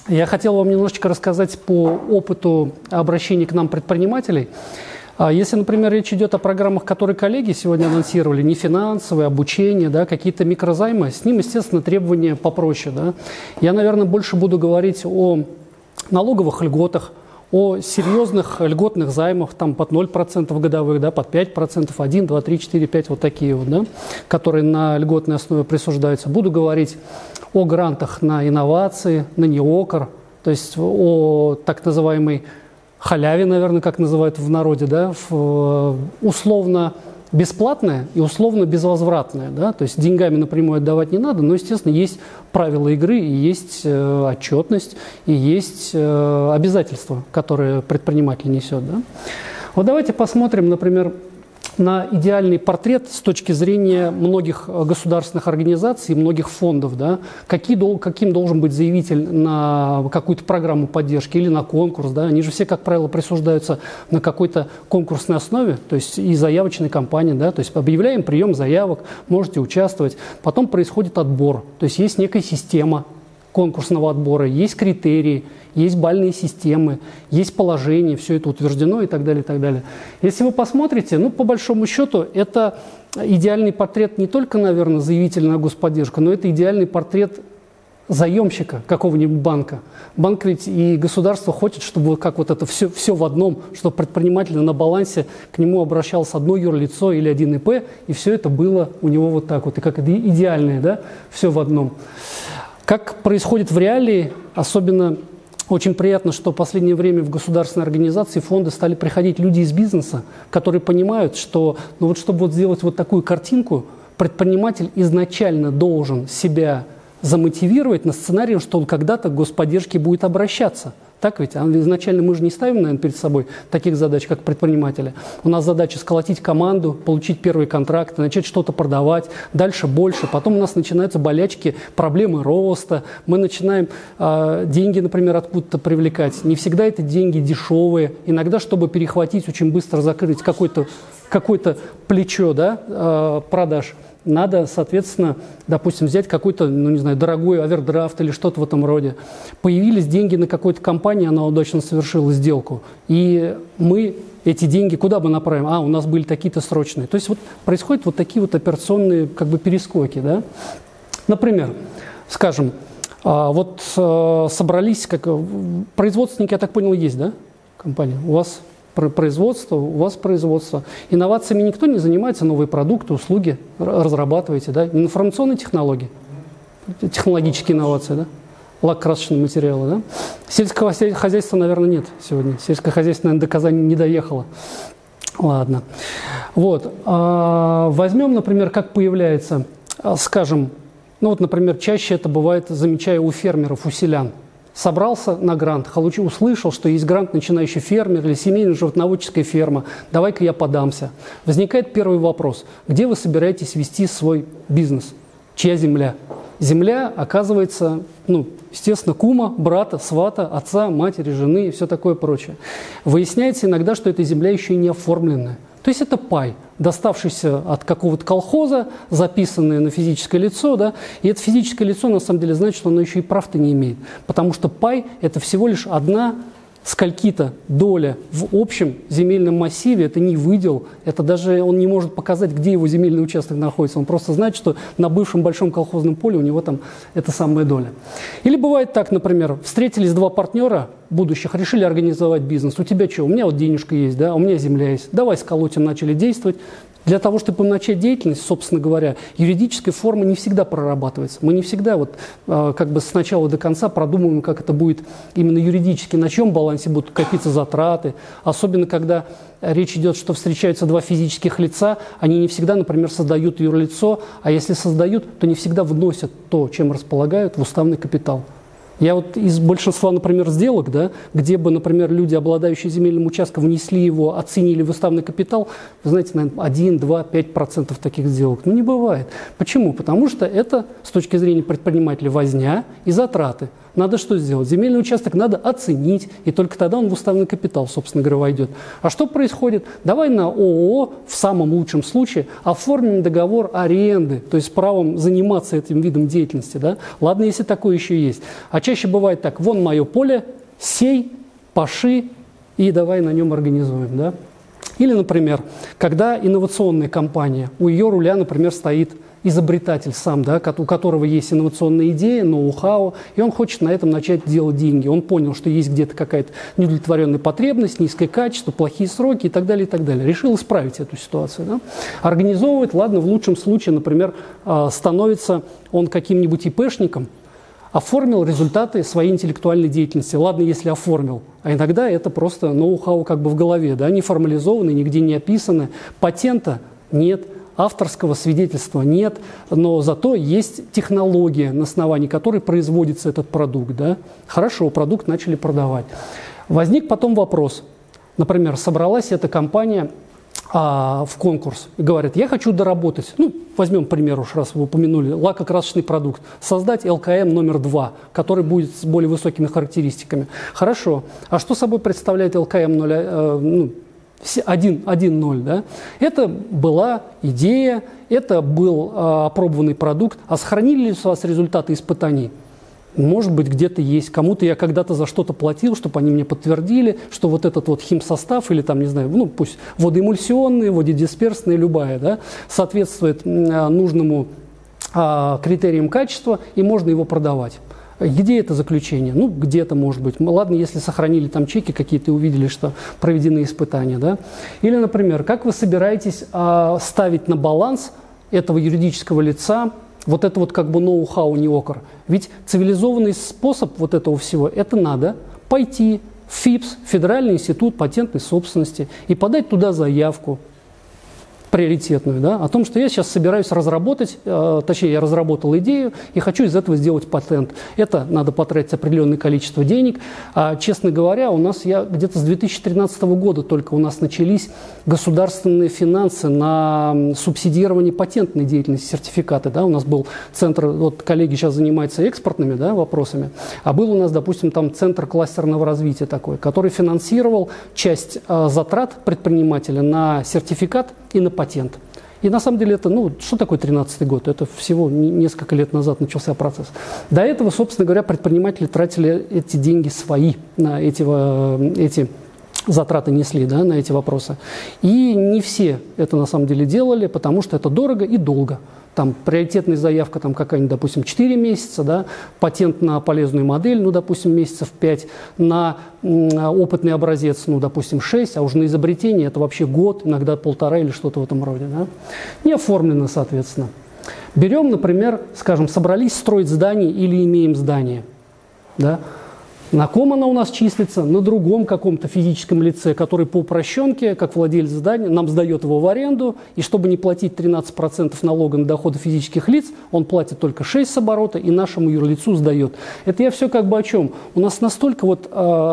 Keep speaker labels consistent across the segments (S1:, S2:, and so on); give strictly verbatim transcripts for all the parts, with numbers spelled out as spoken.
S1: Я хотел вам немножечко рассказать по опыту обращения к нам предпринимателей. Если, например, речь идет о программах, которые коллеги сегодня анонсировали, не финансовые, обучение, да, какие-то микрозаймы, с ним, естественно, требования попроще. Да. Я, наверное, больше буду говорить о налоговых льготах, о серьезных льготных займах, там под ноль процентов годовых, да, под пять процентов, один, два, три, четыре, пять, вот такие вот, да, которые на льготной основе присуждаются. Буду говорить о грантах на инновации, на неокр, то есть о так называемой халяве, наверное, как называют в народе, да, в, условно бесплатное и условно безвозвратное, да, то есть деньгами напрямую отдавать не надо, но, естественно, есть правила игры, и есть э, отчетность, и есть э, обязательства, которые предприниматель несет, да. Вот давайте посмотрим, например, на идеальный портрет с точки зрения многих государственных организаций, многих фондов, да, какие, каким должен быть заявитель на какую-то программу поддержки или на конкурс. Да, они же все, как правило, присуждаются на какой-то конкурсной основе, то есть и заявочной кампании. Да, то есть объявляем прием заявок, можете участвовать. Потом происходит отбор, то есть есть некая система конкурсного отбора, есть критерии, есть бальные системы, есть положение, все это утверждено и так далее, и так далее. Если вы посмотрите, ну, по большому счету, это идеальный портрет не только, наверное, заявителя на господдержку, но это идеальный портрет заемщика какого-нибудь банка. Банк ведь и государство хочет, чтобы как вот это все, все в одном, чтобы предприниматель на балансе к нему обращался одно юрлицо или один ИП, и все это было у него вот так вот, и как идеальное, да, все в одном. Как происходит в реалии, особенно очень приятно, что в последнее время в государственные организации, фонды стали приходить люди из бизнеса, которые понимают, что ну вот, чтобы вот сделать вот такую картинку, предприниматель изначально должен себя замотивировать на сценарий, что он когда-то к господдержке будет обращаться. Так ведь? А изначально мы же не ставим, наверное, перед собой таких задач, как предприниматели. У нас задача сколотить команду, получить первый контракт, начать что-то продавать, дальше больше. Потом у нас начинаются болячки, проблемы роста. Мы начинаем э, деньги, например, откуда-то привлекать. Не всегда это деньги дешевые. Иногда, чтобы перехватить, очень быстро закрыть какое-то какое-то плечо, да, э, продаж, надо, соответственно, допустим, взять какой-то, ну, не знаю, дорогой овердрафт или что-то в этом роде. Появились деньги на какой-то компании, она удачно совершила сделку. И мы эти деньги куда бы направим? А, у нас были такие-то срочные. То есть вот происходят вот такие вот операционные как бы перескоки, да? Например, скажем, вот собрались, как производственники, я так понял, есть, да, компания? У вас производство, у вас производство. Инновациями никто не занимается, новые продукты, услуги разрабатываете, да? Информационные технологии, технологические инновации, да? Лак-красочные материалы, да? Сельского хозяйства, наверное, нет сегодня. Сельское хозяйство, наверное, до Казани не доехало. Ладно. Вот. Возьмем, например, как появляется, скажем, ну вот, например, чаще это бывает, замечая у фермеров, у селян. Собрался на грант, услышал, что есть грант начинающий фермер или семейная животноводческая ферма. Давай-ка я подамся. Возникает первый вопрос. Где вы собираетесь вести свой бизнес? Чья земля? Земля, оказывается, ну, естественно, кума, брата, свата, отца, матери, жены и все такое прочее. Выясняется иногда, что эта земля еще и не оформленная. То есть это пай, доставшийся от какого-то колхоза, записанное на физическое лицо, да, и это физическое лицо на самом деле значит, что оно еще и прав-то не имеет, потому что пай – это всего лишь одна скольки-то доля в общем земельном массиве, это не выдел, это даже он не может показать, где его земельный участок находится, он просто знает, что на бывшем большом колхозном поле у него там эта самая доля. Или бывает так, например, встретились два партнера будущих, решили организовать бизнес, у тебя что, у меня вот денежка есть, да, у меня земля есть, давай сколотим, начали действовать. Для того, чтобы начать деятельность, собственно говоря, юридическая форма не всегда прорабатывается. Мы не всегда вот, э, как бы с начала до конца продумываем, как это будет именно юридически, на чьем балансе будут копиться затраты. Особенно, когда речь идет, что встречаются два физических лица, они не всегда, например, создают юрлицо, а если создают, то не всегда вносят то, чем располагают, в уставный капитал. Я вот из большинства, например, сделок, да, где бы, например, люди, обладающие земельным участком, внесли его, оценили в уставный капитал, вы знаете, наверное, один, два, пять процентов таких сделок. Ну, не бывает. Почему? Потому что это, с точки зрения предпринимателя, возня и затраты. надо что сделать? Земельный участок надо оценить, и только тогда он в уставный капитал, собственно говоря, войдет. А что происходит? Давай на ООО, в самом лучшем случае, оформим договор аренды, то есть с правом заниматься этим видом деятельности. Да? Ладно, если такое еще есть. А чаще бывает так, вон мое поле, сей, паши, и давай на нем организуем. Да? Или, например, когда инновационная компания, у ее руля, например, стоит изобретатель сам, да, у которого есть инновационная идея, ноу-хау, и он хочет на этом начать делать деньги. Он понял, что есть где-то какая-то неудовлетворенная потребность, низкое качество, плохие сроки и так далее, и так далее. Решил исправить эту ситуацию. Да? Организовывать, ладно, в лучшем случае, например, становится он каким-нибудь ИПшником, оформил результаты своей интеллектуальной деятельности. Ладно, если оформил, а иногда это просто ноу-хау как бы в голове, да, не формализованы, нигде не описаны, патента нет, авторского свидетельства нет, но зато есть технология, на основании которой производится этот продукт. Да? Хорошо, продукт начали продавать. Возник потом вопрос. Например, собралась эта компания а, в конкурс и говорит, я хочу доработать, ну, возьмем пример, уж раз вы упомянули, лакокрасочный продукт, создать эл ка эм номер два, который будет с более высокими характеристиками. Хорошо. А что собой представляет эл ка эм ноль, э, ну, один ноль, да? Это была идея, это был а, опробованный продукт. А сохранили ли у вас результаты испытаний? Может быть, где-то есть. Кому-то я когда-то за что-то платил, чтобы они мне подтвердили, что вот этот вот химсостав или там, не знаю, ну пусть водоэмульсионный, вододисперсный, любая, да, соответствует а, нужному а, критериям качества, и можно его продавать. Где это заключение? Ну, где-то, может быть. Ладно, если сохранили там чеки какие-то и увидели, что проведены испытания. Да? Или, например, как вы собираетесь а, ставить на баланс этого юридического лица вот это вот как бы ноу-хау, не окор? Ведь цивилизованный способ вот этого всего, это надо пойти в ФИПС, Федеральный институт патентной собственности, и подать туда заявку приоритетную, да, о том, что я сейчас собираюсь разработать, э, точнее, я разработал идею и хочу из этого сделать патент. Это надо потратить определенное количество денег. А, честно говоря, у нас, я где-то с две тысячи тринадцатого года только у нас начались государственные финансы на субсидирование патентной деятельности, сертификаты. Да. У нас был центр, вот коллеги сейчас занимаются экспортными, да, вопросами, а был у нас, допустим, там центр кластерного развития такой, который финансировал часть э, затрат предпринимателя на сертификат и на патент. И на самом деле это, ну, что такое тринадцатый год? Это всего несколько лет назад начался процесс. До этого, собственно говоря, предприниматели тратили эти деньги свои, на эти, эти затраты несли, да, на эти вопросы. И не все это на самом деле делали, потому что это дорого и долго. Там приоритетная заявка там какая-нибудь, допустим, четыре месяца, да, патент на полезную модель, ну, допустим, месяцев пять, на опытный образец, ну, допустим, шесть, а уже на изобретение это вообще год, иногда полтора или что-то в этом роде. Да? Не оформлено, соответственно. Берем, например, скажем, собрались строить здание или имеем здание. Да? На ком она у нас числится? На другом каком-то физическом лице, который по упрощенке, как владелец здания, нам сдает его в аренду, и чтобы не платить тринадцать процентов налога на доходы физических лиц, он платит только шесть с оборота и нашему юрлицу сдает. Это я все как бы о чем? У нас настолько вот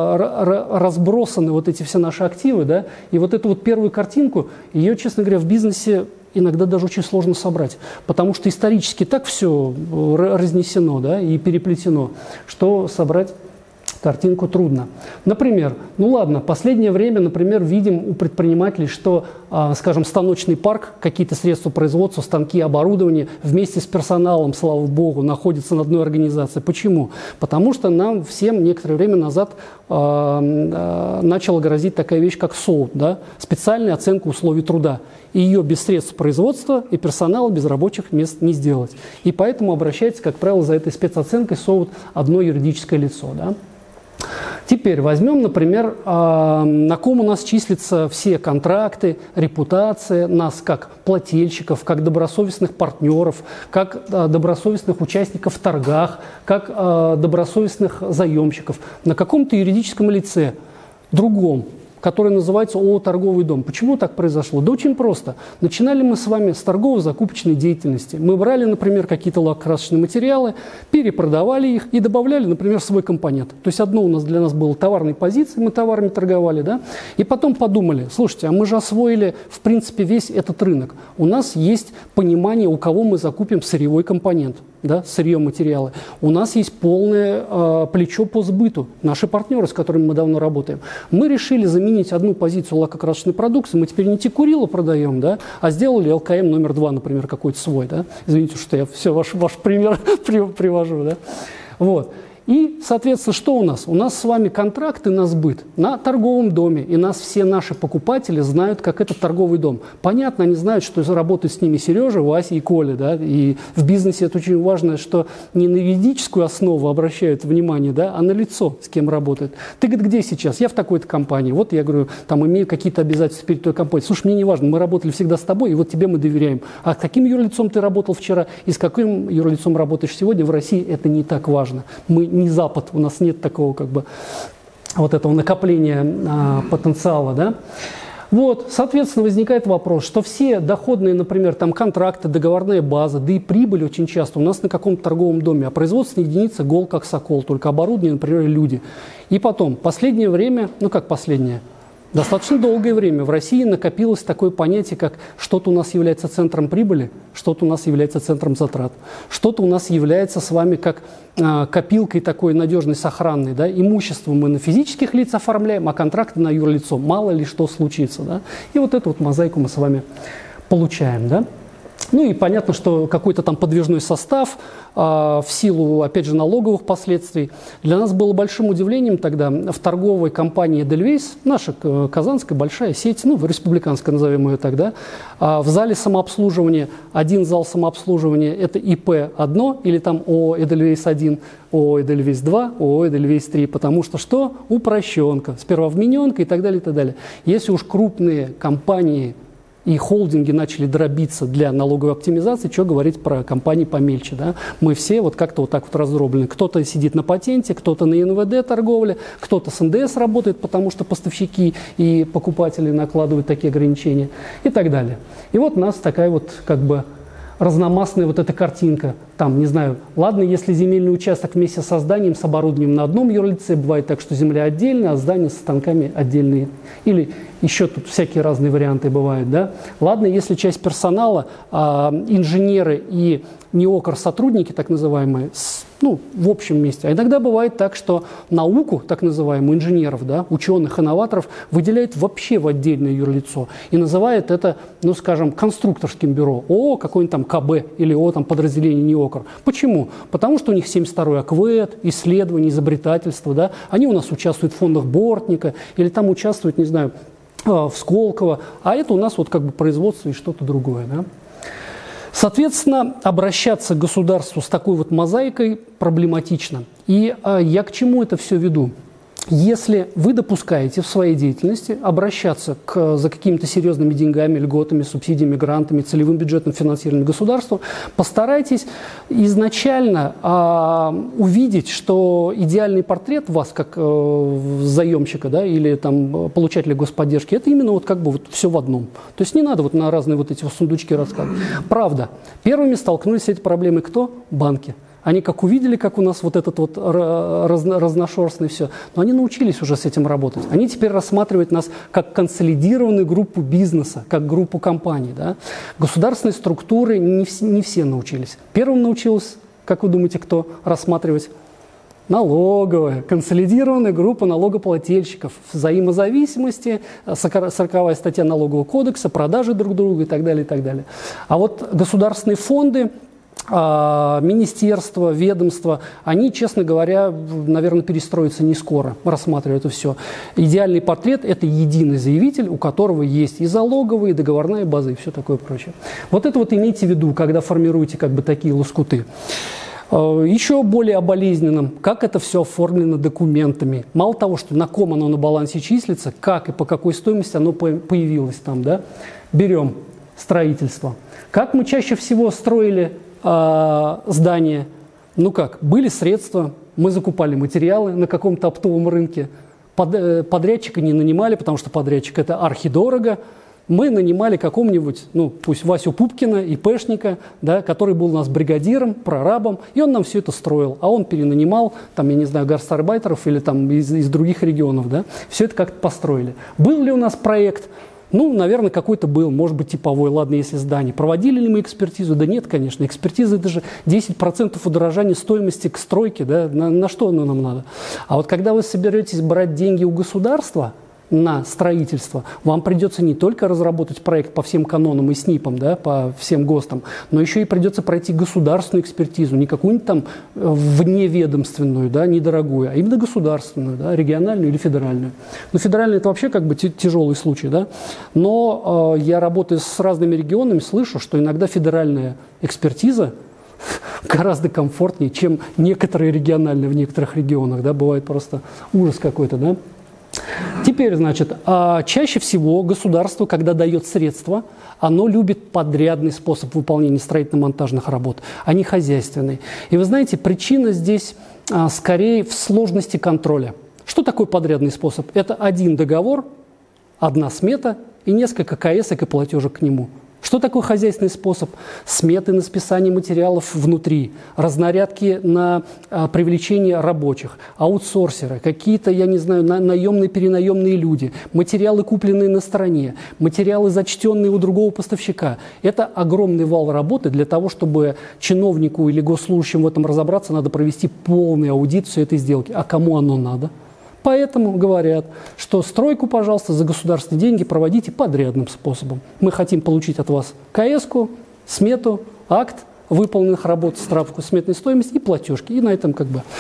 S1: э, разбросаны вот эти все наши активы, да, и вот эту вот первую картинку, ее, честно говоря, в бизнесе иногда даже очень сложно собрать, потому что исторически так все разнесено, да, и переплетено, что собрать картинку трудно. Например, ну ладно, в последнее время, например, видим у предпринимателей, что, э, скажем, станочный парк, какие-то средства производства, станки, оборудование вместе с персоналом, слава богу, находятся на одной организации. Почему? Потому что нам всем некоторое время назад э, э, начала грозить такая вещь, как СОУТ, да? Специальная оценка условий труда. И ее без средств производства и персонала, без рабочих мест не сделать. И поэтому обращается, как правило, за этой спецоценкой СОУТ одно юридическое лицо, да? Теперь возьмем, например, на ком у нас числятся все контракты, репутация нас как плательщиков, как добросовестных партнеров, как добросовестных участников в торгах, как добросовестных заемщиков на каком-то юридическом лице, другом, который называется ООО «Торговый дом». Почему так произошло? Да очень просто. Начинали мы с вами с торгово-закупочной деятельности. Мы брали, например, какие-то лакокрасочные материалы, перепродавали их и добавляли, например, свой компонент. То есть одно у нас для нас было товарной позиции, мы товарами торговали, да? И потом подумали, слушайте, а мы же освоили, в принципе, весь этот рынок. У нас есть понимание, у кого мы закупим сырьевой компонент. да, сырье, материалы. У нас есть полное э, плечо по сбыту. Наши партнеры, с которыми мы давно работаем. Мы решили заменить одну позицию лакокрасочной продукции. Мы теперь не Текурила продаем, да, а сделали эл ка эм номер два, например, какой-то свой. Да. Извините, что я все ваш, ваш пример привожу. Да. Вот. И, соответственно, что у нас? У нас с вами контракты на сбыт на торговом доме, и нас все наши покупатели знают, как этот торговый дом. Понятно, они знают, что работают с ними Сережа, Вася и Коля, да, и в бизнесе это очень важно, что не на юридическую основу обращают внимание, да, а на лицо, с кем работают. Ты, говорит, где сейчас? Я в такой-то компании. Вот я говорю, там имею какие-то обязательства перед той компанией. Слушай, мне не важно, мы работали всегда с тобой, и вот тебе мы доверяем. А с каким юрлицом ты работал вчера и с каким юрлицом работаешь сегодня в России, это не так важно. Мы не Запад, у нас нет такого как бы вот этого накопления а, потенциала, да. Вот, соответственно, возникает вопрос, что все доходные, например, там контракты, договорная база, да и прибыль очень часто у нас на каком-то торговом доме, а производственная единица гол как сокол, только оборудование, например, люди. И потом, последнее время, ну как последнее, достаточно долгое время в России накопилось такое понятие, как что-то у нас является центром прибыли, что-то у нас является центром затрат, что-то у нас является с вами как э, копилкой такой надежной, сохранной. Да? Имущество мы на физических лиц оформляем, а контракты на юрлицо. Мало ли что случится. Да? И вот эту вот мозаику мы с вами получаем. Да? Ну и понятно, что какой-то там подвижной состав э, в силу, опять же, налоговых последствий. Для нас было большим удивлением тогда в торговой компании Эдельвейс, наша э, казанская большая сеть, ну, республиканская назовем ее тогда, э, в зале самообслуживания, один зал самообслуживания – это и пэ одно, или там ООО Эдельвейс один, ООО Эдельвейс два, ООО Эдельвейс три, потому что что? Упрощенка, сперва вмененка и так далее, и так далее. Если уж крупные компании и холдинги начали дробиться для налоговой оптимизации, что говорить про компании помельче. Да? Мы все вот как-то вот так вот раздроблены. Кто-то сидит на патенте, кто-то на эн вэ дэ торговле, кто-то с эн дэ эс работает, потому что поставщики и покупатели накладывают такие ограничения и так далее. И вот у нас такая вот как бы разномастная вот эта картинка. Там, не знаю, ладно, если земельный участок вместе со зданием, с оборудованием на одном юрлице, бывает так, что земля отдельная, а здание со станками отдельные. Или еще тут всякие разные варианты бывают, да. Ладно, если часть персонала, а, инженеры и неокр-сотрудники, так называемые, с, ну, в общем месте. А иногда бывает так, что науку, так называемую, инженеров, да, ученых, инноваторов, выделяют вообще в отдельное юрлицо и называют это, ну, скажем, конструкторским бюро. О, какой-нибудь там ка бэ или о, там подразделение неокр. Почему? Потому что у них семьдесят второй АКВЭД, исследование, изобретательство, да. Они у нас участвуют в фондах Бортника или там участвуют, не знаю, в Сколково, а это у нас вот как бы производство и что-то другое, да. Соответственно, обращаться к государству с такой вот мозаикой проблематично. И а, я к чему это все веду? Если вы допускаете в своей деятельности обращаться к, за какими-то серьезными деньгами, льготами, субсидиями, грантами, целевым бюджетным финансированием государства, постарайтесь изначально а, увидеть, что идеальный портрет вас как э, заемщика, да, или там, получателя господдержки, это именно вот как бы вот все в одном. То есть не надо вот на разные вот эти вот сундучки рассказывать. Правда, первыми столкнулись с этой проблемой кто? Банки. Они как увидели, как у нас вот этот вот разно, разношерстный все, но они научились уже с этим работать. Они теперь рассматривают нас как консолидированную группу бизнеса, как группу компаний. Да? Государственные структуры не, не все научились. Первым научилась, как вы думаете, кто рассматривать? Налоговая, консолидированная группа налогоплательщиков, взаимозависимости, сороковая статья Налогового кодекса, продажи друг друга и так далее, и так далее. А вот государственные фонды, министерства, ведомства, они, честно говоря, наверное, перестроятся не скоро, рассматривая это все. Идеальный портрет – это единый заявитель, у которого есть и залоговые, и договорная база, и все такое прочее. Вот это вот имейте в виду, когда формируете как бы такие лоскуты. Еще более о болезненном, как это все оформлено документами. Мало того, что на ком оно на балансе числится, как и по какой стоимости оно появилось там, да? Берем строительство. Как мы чаще всего строили здания? Ну как, были средства, мы закупали материалы на каком-то оптовом рынке, под, подрядчика не нанимали, потому что подрядчик это архидорого. Мы нанимали какого-нибудь, ну пусть Васю Пупкина, ИПшника, да, который был у нас бригадиром, прорабом, и он нам все это строил. А он перенанимал, там, я не знаю, гастарбайтеров или там из, из других регионов, да, все это как-то построили. Был ли у нас проект? Ну, наверное, какой-то был, может быть, типовой, ладно, если здание. Проводили ли мы экспертизу? Да нет, конечно. Экспертиза – это же десять процентов удорожания стоимости к стройке, да? На, на что оно нам надо? А вот когда вы соберетесь брать деньги у государства на строительство, вам придется не только разработать проект по всем канонам и СНИПам, да, по всем ГОСТам, но еще и придется пройти государственную экспертизу, не какую-нибудь там вневедомственную, да, недорогую, а именно государственную, да, региональную или федеральную. Но федеральная – это вообще как бы тяжелый случай, да. Но э, я, работая с разными регионами, слышу, что иногда федеральная экспертиза гораздо комфортнее, чем некоторые региональные в некоторых регионах, да, бывает просто ужас какой-то, да. Теперь, значит, чаще всего государство, когда дает средства, оно любит подрядный способ выполнения строительно-монтажных работ, а не хозяйственный. И вы знаете, причина здесь скорее в сложности контроля. Что такое подрядный способ? Это один договор, одна смета и несколько КСок и платежек к нему. Что такое хозяйственный способ? Сметы на списание материалов внутри, разнарядки на а, привлечение рабочих, аутсорсеры, какие-то, я не знаю, на, наемные, перенаемные люди, материалы, купленные на стороне, материалы, зачтенные у другого поставщика. Это огромный вал работы. Для того, чтобы чиновнику или госслужащему в этом разобраться, надо провести полный аудит всей этой сделки. А кому оно надо? Поэтому говорят, что стройку, пожалуйста, за государственные деньги проводите подрядным способом. Мы хотим получить от вас КСку, смету, акт выполненных работ, справку, сметной стоимости и платежки. И на этом как бы...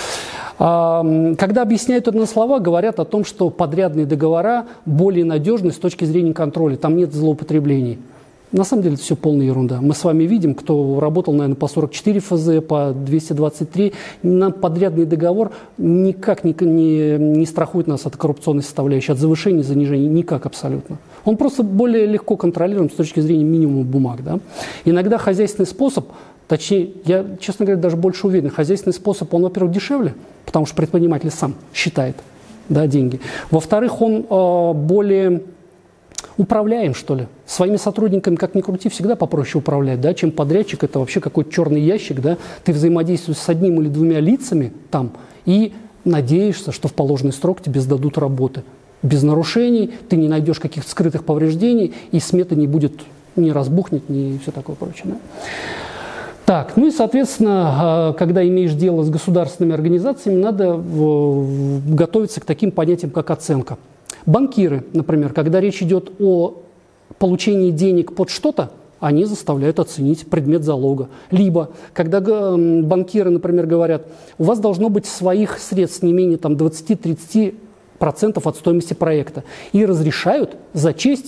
S1: Когда объясняют это на слова, говорят о том, что подрядные договора более надежны с точки зрения контроля. Там нет злоупотреблений. На самом деле это все полная ерунда. Мы с вами видим, кто работал, наверное, по сорок четыре эф зэ, по двести двадцать три, на подрядный договор никак не, не, не страхует нас от коррупционной составляющей, от завышения, занижения, никак абсолютно. Он просто более легко контролируем с точки зрения минимума бумаг. Да? Иногда хозяйственный способ, точнее, я, честно говоря, даже больше уверен, хозяйственный способ, он, во-первых, дешевле, потому что предприниматель сам считает, да, деньги. Во-вторых, он э, более... управляем, что ли. Своими сотрудниками, как ни крути, всегда попроще управлять, да, чем подрядчик. Это вообще какой-то черный ящик, да. Ты взаимодействуешь с одним или двумя лицами там и надеешься, что в положенный срок тебе сдадут работы. Без нарушений, ты не найдешь каких-то скрытых повреждений, и смета не будет, не разбухнет, не все такое прочее. Да. Так, ну и, соответственно, когда имеешь дело с государственными организациями, надо готовиться к таким понятиям, как оценка. Банкиры, например, когда речь идет о получении денег под что-то, они заставляют оценить предмет залога. Либо, когда банкиры, например, говорят, у вас должно быть своих средств не менее там, двадцать-тридцать процентов от стоимости проекта, и разрешают зачесть